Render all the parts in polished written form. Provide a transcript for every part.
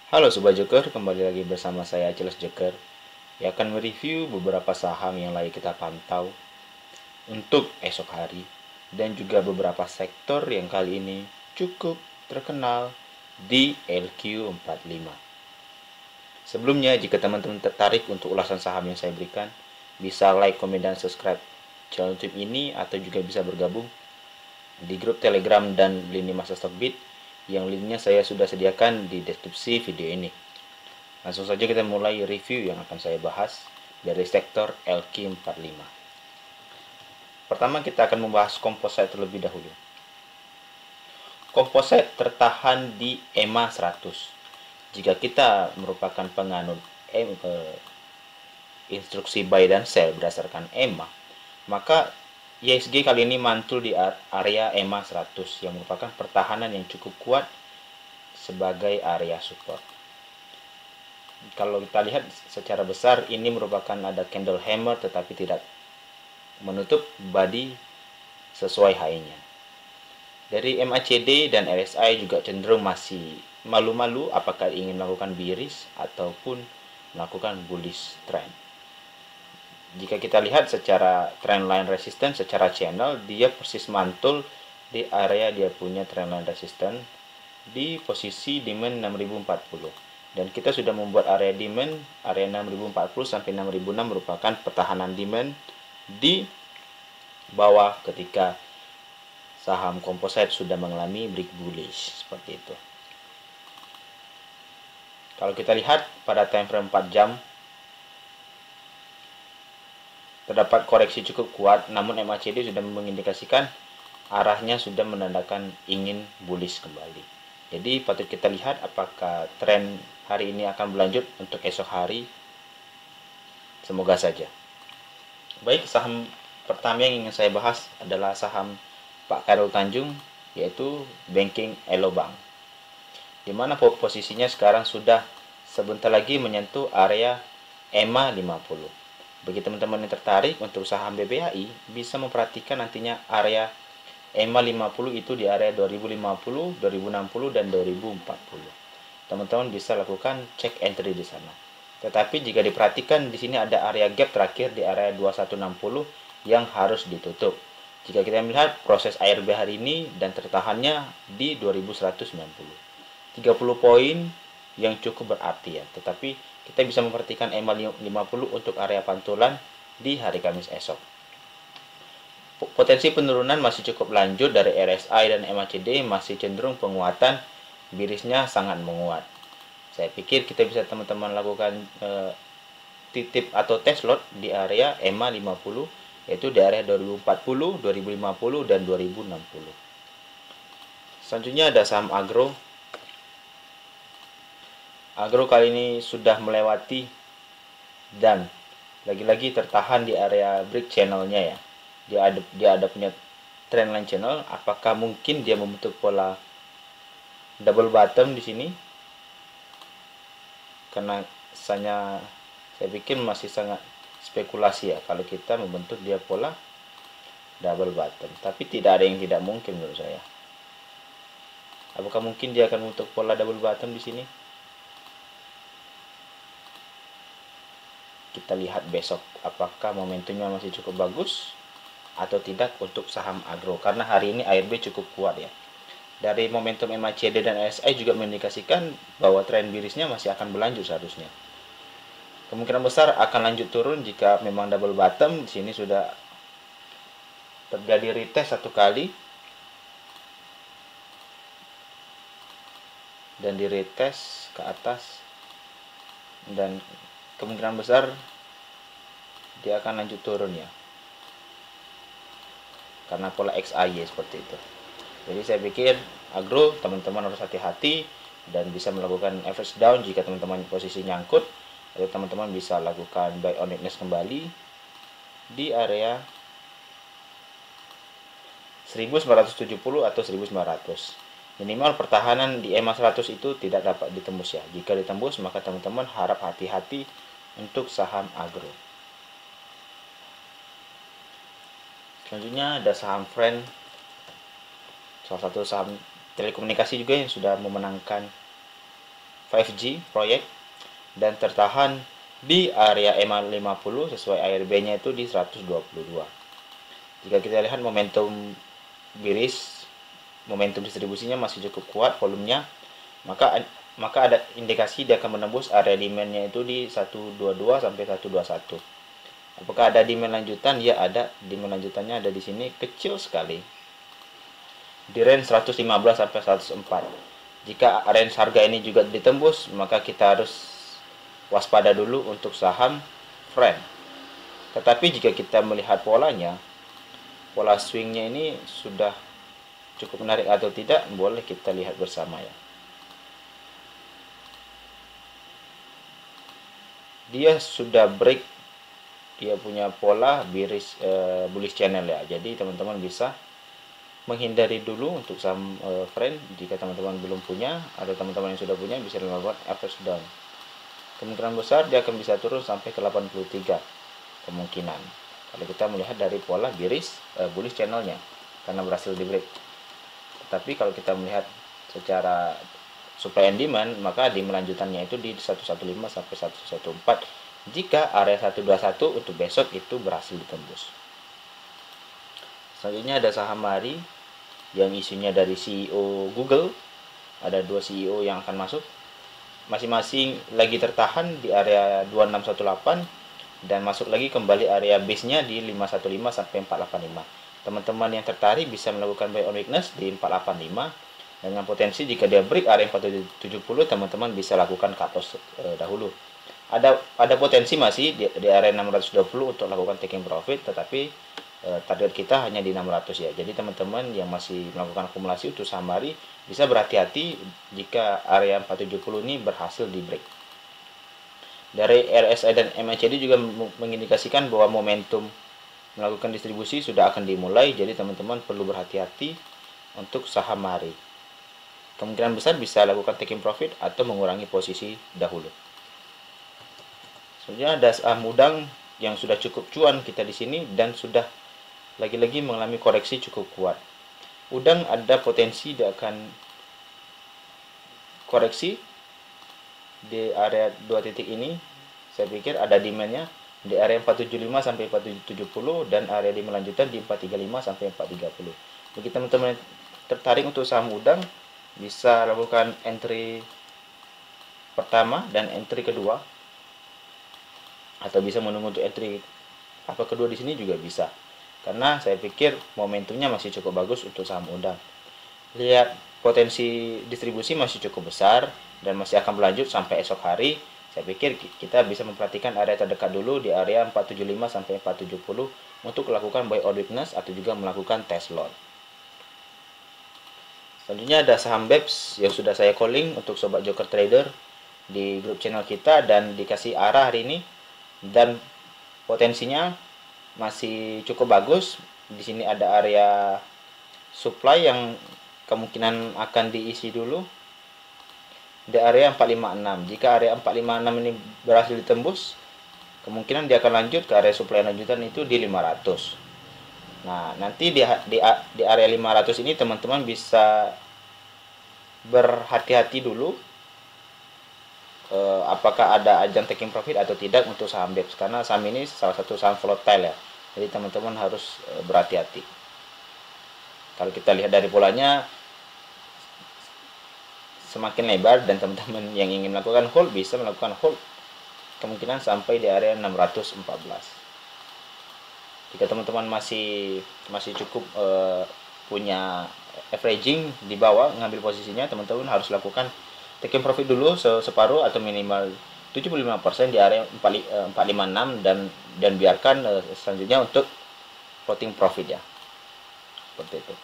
Halo Sobat Joker, kembali lagi bersama saya Achilles Joker yang akan mereview beberapa saham yang lagi kita pantau untuk esok hari dan juga beberapa sektor yang kali ini cukup terkenal di LQ45. Sebelumnya, jika teman-teman tertarik untuk ulasan saham yang saya berikan, bisa like, komen, dan subscribe channel YouTube ini atau juga bisa bergabung di grup Telegram dan lini masa Stockbit yang linknya saya sudah sediakan di deskripsi video ini. Langsung saja kita mulai review yang akan saya bahas dari sektor LQ45. Pertama kita akan membahas komposit terlebih dahulu. Komposit tertahan di EMA 100. Jika kita merupakan penganut instruksi buy dan sell berdasarkan EMA, maka ISG kali ini mantul di area EMA 100 yang merupakan pertahanan yang cukup kuat sebagai area support. Kalau kita lihat secara besar ini merupakan ada candle hammer tetapi tidak menutup body sesuai high-nya. Dari MACD dan RSI juga cenderung masih malu-malu apakah ingin melakukan bearish ataupun melakukan bullish trend. Jika kita lihat secara trendline resistance secara channel, dia persis mantul di area dia punya trendline resistance di posisi demand 6040. Dan kita sudah membuat area demand, area 6040 sampai 6006 merupakan pertahanan demand di bawah ketika saham komposit sudah mengalami break bullish seperti itu. Kalau kita lihat pada time frame 4 jam terdapat koreksi cukup kuat, namun MACD sudah mengindikasikan arahnya sudah menandakan ingin bullish kembali. Jadi patut kita lihat apakah tren hari ini akan berlanjut untuk esok hari. Semoga saja. Baik, saham pertama yang ingin saya bahas adalah saham Pak Khairul Tanjung, yaitu Banking Elo Bank. Di mana posisinya sekarang sudah sebentar lagi menyentuh area EMA 50. Bagi teman-teman yang tertarik untuk saham BBHI, bisa memperhatikan nantinya area EMA 50 itu di area 2050, 2060, dan 2040. Teman-teman bisa lakukan check entry di sana. Tetapi jika diperhatikan di sini ada area gap terakhir di area 2160 yang harus ditutup. Jika kita melihat proses ARB hari ini dan tertahannya di 2190. 30 poin yang cukup berarti ya. Tetapi kita bisa memperhatikan EMA 50 untuk area pantulan di hari Kamis esok. Potensi penurunan masih cukup lanjut dari RSI dan MACD masih cenderung penguatan, bearishnya sangat menguat. Saya pikir kita bisa teman-teman lakukan titip atau test lot di area EMA 50, yaitu di area 2040, 2050, dan 2060. Selanjutnya ada saham agro. Agro kali ini sudah melewati dan lagi-lagi tertahan di area break channelnya ya. Dia ada punya trendline channel. Apakah mungkin dia membentuk pola double bottom di sini? Karena saya pikir masih sangat spekulasi ya kalau kita membentuk dia pola double bottom. Tapi tidak ada yang tidak mungkin menurut saya. Apakah mungkin dia akan membentuk pola double bottom di sini? Kita lihat besok apakah momentumnya masih cukup bagus atau tidak untuk saham agro, karena hari ini ARB cukup kuat ya. Dari momentum MACD dan RSI juga mengindikasikan bahwa tren bearishnya masih akan berlanjut seharusnya. Kemungkinan besar akan lanjut turun jika memang double bottom. Di sini sudah terjadi retest satu kali dan di retest ke atas, dan kemungkinan besar dia akan lanjut turun ya, karena pola XAY seperti itu. Jadi saya pikir agro teman-teman harus hati-hati dan bisa melakukan average down jika teman-teman posisi nyangkut, atau teman-teman bisa lakukan buy on weakness kembali di area 1970 atau 1900. Minimal pertahanan di EMA 100 itu tidak dapat ditembus ya. Jika ditembus maka teman-teman harap hati-hati untuk saham agro. Selanjutnya ada saham Friend, salah satu saham telekomunikasi juga yang sudah memenangkan 5G proyek dan tertahan di area EMA 50 sesuai ARB-nya itu di 122. Jika kita lihat momentum bearish, momentum distribusinya masih cukup kuat volumenya, maka ada indikasi dia akan menembus area demand-nya itu di 122 sampai 121. Apakah ada demand lanjutan? Ya, ada. Demand lanjutannya ada di sini, kecil sekali. Di range 115 sampai 104. Jika range harga ini juga ditembus, maka kita harus waspada dulu untuk saham friend. Tetapi jika kita melihat polanya, pola swingnya ini sudah cukup menarik atau tidak, boleh kita lihat bersama ya. Dia sudah break, dia punya pola bearish bullish channel ya. Jadi teman-teman bisa menghindari dulu untuk saham friend jika teman-teman belum punya, atau teman-teman yang sudah punya bisa melakukan average down. Kemungkinan besar dia akan bisa turun sampai ke 83 kemungkinan kalau kita melihat dari pola bearish bullish channelnya karena berhasil di break. Tapi kalau kita melihat secara supply and demand, maka di melanjutannya itu di 115 sampai 114 jika area 121 untuk besok itu berhasil ditembus. Selanjutnya ada saham Mari yang isunya dari CEO Google. Ada 2 CEO yang akan masuk, masing-masing lagi tertahan di area 2618 dan masuk lagi kembali area base-nya di 515 sampai 485. Teman-teman yang tertarik bisa melakukan buy on weakness di 485 dengan potensi jika dia break area 470, teman-teman bisa lakukan cut loss dahulu. Ada potensi masih di area 620 untuk lakukan taking profit, tetapi target kita hanya di 600 ya. Jadi teman-teman yang masih melakukan akumulasi untuk saham Mari bisa berhati-hati jika area 470 ini berhasil di break. Dari RSI dan MACD juga mengindikasikan bahwa momentum melakukan distribusi sudah akan dimulai, jadi teman-teman perlu berhati-hati untuk saham Mari. Kemungkinan besar bisa lakukan taking profit atau mengurangi posisi dahulu. Sebenarnya ada saham Udang yang sudah cukup cuan kita di sini dan sudah lagi-lagi mengalami koreksi cukup kuat. Udang ada potensi dia akan koreksi di area 2 titik ini. Saya pikir ada demand-nya di area 475 sampai 470 dan area di melanjutan di 435 sampai 430. Bagi teman-teman tertarik untuk saham Udang, bisa lakukan entry pertama dan entry kedua, atau bisa menunggu untuk entry kedua di sini juga bisa. Karena saya pikir momentumnya masih cukup bagus untuk saham Udang. Lihat potensi distribusi masih cukup besar dan masih akan berlanjut sampai esok hari. Saya pikir kita bisa memperhatikan area terdekat dulu di area 475 sampai 470 untuk melakukan buy on weakness atau juga melakukan test lot. Selanjutnya ada saham BEPS yang sudah saya calling untuk sobat Joker Trader di grup channel kita dan dikasih arah hari ini, dan potensinya masih cukup bagus. Di sini ada area supply yang kemungkinan akan diisi dulu di area 456. Jika area 456 ini berhasil ditembus, kemungkinan dia akan lanjut ke area supply lanjutan itu di 500. Nah, nanti di area 500 ini teman-teman bisa berhati-hati dulu apakah ada ajang taking profit atau tidak untuk saham BEPS, karena saham ini salah satu saham volatile ya. Jadi teman-teman harus berhati-hati. Kalau kita lihat dari polanya semakin lebar dan teman-teman yang ingin melakukan hold bisa melakukan hold kemungkinan sampai di area 614. Jika teman-teman masih cukup punya averaging di bawah ngambil posisinya, teman-teman harus lakukan taking profit dulu separuh atau minimal 75% di area 456 dan biarkan selanjutnya untuk floating profit ya. Seperti itu.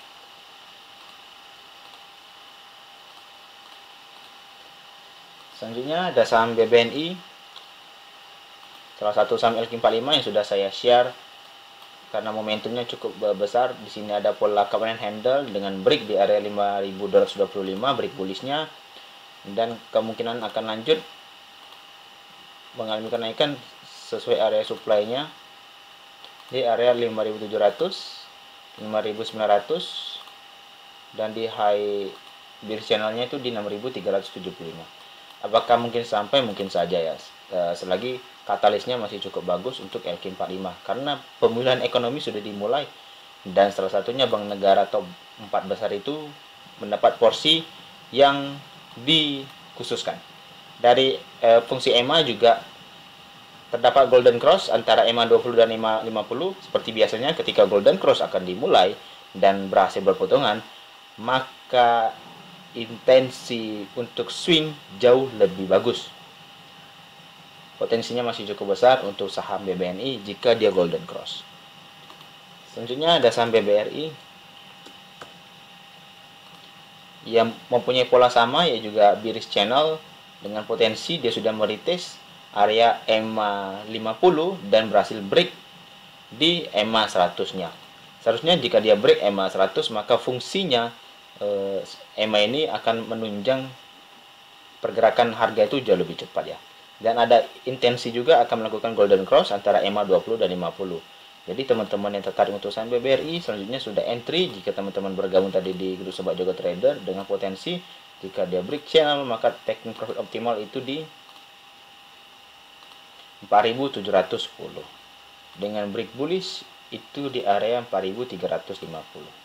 Selanjutnya ada saham BBNI, salah satu saham LQ45 yang sudah saya share karena momentumnya cukup besar. Di sini ada pola cup and handle dengan break di area 5225 break bullishnya, dan kemungkinan akan lanjut mengalami kenaikan sesuai area supply-nya di area 5700, 5900 dan di high bearish channel-nya itu di 6375. Apakah mungkin sampai? Mungkin saja ya. Selagi katalisnya masih cukup bagus untuk LQ45, karena pemulihan ekonomi sudah dimulai dan salah satunya bank negara top 4 besar itu mendapat porsi yang dikhususkan. Dari fungsi EMA juga terdapat golden cross antara EMA 20 dan EMA 50. Seperti biasanya ketika golden cross akan dimulai dan berhasil berpotongan, maka intensi untuk swing jauh lebih bagus. Potensinya masih cukup besar untuk saham BBNI jika dia golden cross. Selanjutnya ada saham BBRI yang mempunyai pola sama, ya juga bearish channel dengan potensi dia sudah meretest area EMA 50 dan berhasil break di EMA 100-nya. Seharusnya jika dia break EMA 100, maka fungsinya EMA ini akan menunjang pergerakan harga itu jauh lebih cepat ya. Dan ada intensi juga akan melakukan golden cross antara EMA 20 dan 50. Jadi teman-teman yang tertarik untuk saham BBRI selanjutnya sudah entry jika teman-teman bergabung tadi di grup Sobat Jago Trader dengan potensi jika dia break channel, maka taking profit optimal itu di 4.710. Dengan break bullish itu di area 4.350.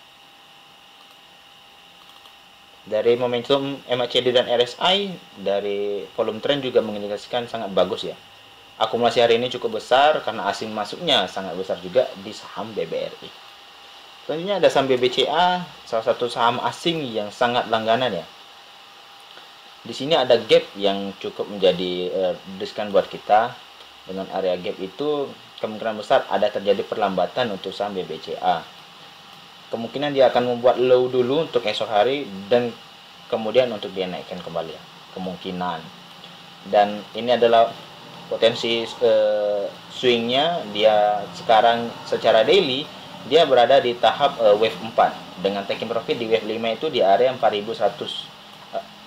Dari momentum MACD dan RSI, dari volume trend juga mengindikasikan sangat bagus ya. Akumulasi hari ini cukup besar karena asing masuknya sangat besar juga di saham BBRI. Selanjutnya ada saham BBCA, salah satu saham asing yang sangat langganan ya. Di sini ada gap yang cukup menjadi riskan buat kita. Dengan area gap itu kemungkinan besar ada terjadi perlambatan untuk saham BBCA. Kemungkinan dia akan membuat low dulu untuk esok hari dan kemudian untuk dia naikkan kembali ya, kemungkinan. Dan ini adalah potensi swingnya. Dia sekarang secara daily dia berada di tahap wave 4 dengan taking profit di wave 5 itu di area 41.300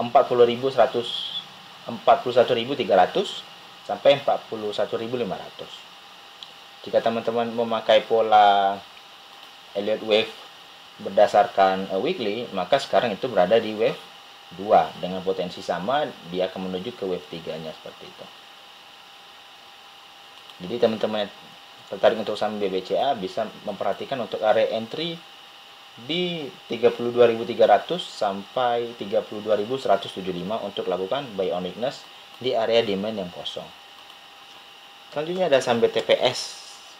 sampai 41.500. Jika teman-teman memakai pola Elliott Wave berdasarkan weekly, maka sekarang itu berada di wave 2 dengan potensi sama, dia akan menuju ke wave 3-nya seperti itu. Jadi teman-teman yang tertarik untuk saham BBCA bisa memperhatikan untuk area entry di 32.300 sampai 32.175 untuk lakukan buy on weakness di area demand yang kosong. Selanjutnya ada saham BTPS.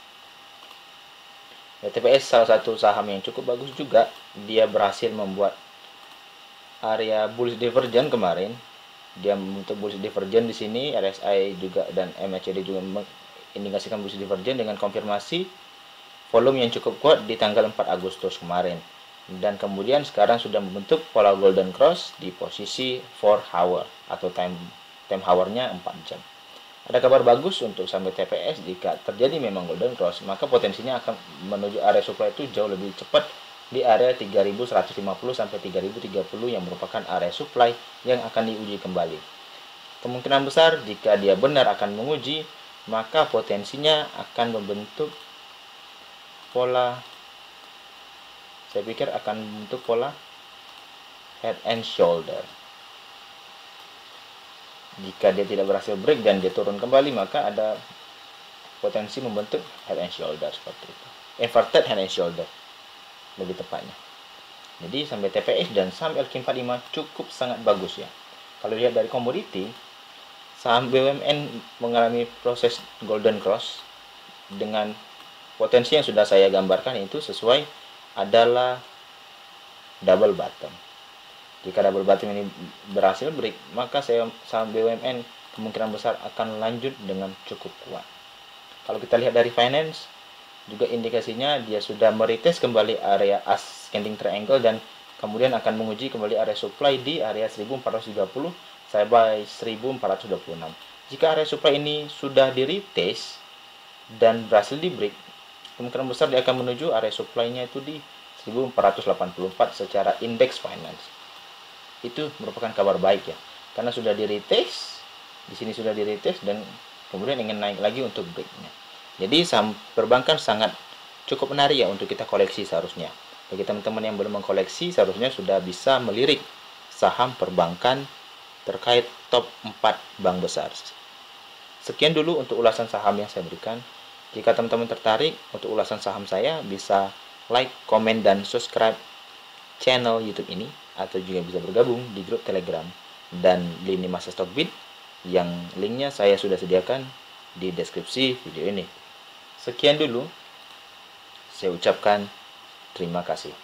BTPS salah satu saham yang cukup bagus juga. Dia berhasil membuat area bullish divergence kemarin. Dia membentuk bullish divergence di sini, RSI juga dan MACD juga mengindikasikan bullish divergence dengan konfirmasi volume yang cukup kuat di tanggal 4 Agustus kemarin. Dan kemudian sekarang sudah membentuk pola golden cross di posisi 4 hour atau time hour-nya 4 jam. Ada kabar bagus untuk saham BTPS. Jika terjadi memang golden cross, maka potensinya akan menuju area supply itu jauh lebih cepat di area 3.150 sampai 3.030 yang merupakan area supply yang akan diuji kembali. Kemungkinan besar jika dia benar akan menguji, maka potensinya akan membentuk pola, saya pikir akan membentuk pola head and shoulder. Jika dia tidak berhasil break dan dia turun kembali, maka ada potensi membentuk head and shoulder seperti itu. Inverted head and shoulder lebih tepatnya. Jadi saham BTPS dan saham LQ45 cukup sangat bagus ya. Kalau lihat dari komoditi, saham BUMN mengalami proses golden cross dengan potensi yang sudah saya gambarkan itu sesuai adalah double bottom. Jika double bottom ini berhasil break, maka saham BUMN kemungkinan besar akan lanjut dengan cukup kuat. Kalau kita lihat dari finance, juga indikasinya dia sudah meretest kembali area ascending triangle dan kemudian akan menguji kembali area supply di area 1430 sampai 1426. Jika area supply ini sudah di retest dan berhasil di break, kemungkinan besar dia akan menuju area supply-nya itu di 1484 secara indeks finance. Itu merupakan kabar baik ya, karena sudah di retest, di sini sudah di retest dan kemudian ingin naik lagi untuk breaknya. Jadi saham perbankan sangat cukup menarik ya untuk kita koleksi seharusnya. Bagi teman-teman yang belum mengkoleksi, seharusnya sudah bisa melirik saham perbankan terkait top 4 bank besar. Sekian dulu untuk ulasan saham yang saya berikan. Jika teman-teman tertarik untuk ulasan saham saya, bisa like, komen, dan subscribe channel YouTube ini, atau juga bisa bergabung di grup Telegram dan Lini Masa Stockbit yang linknya saya sudah sediakan di deskripsi video ini. Sekian dulu, saya ucapkan terima kasih.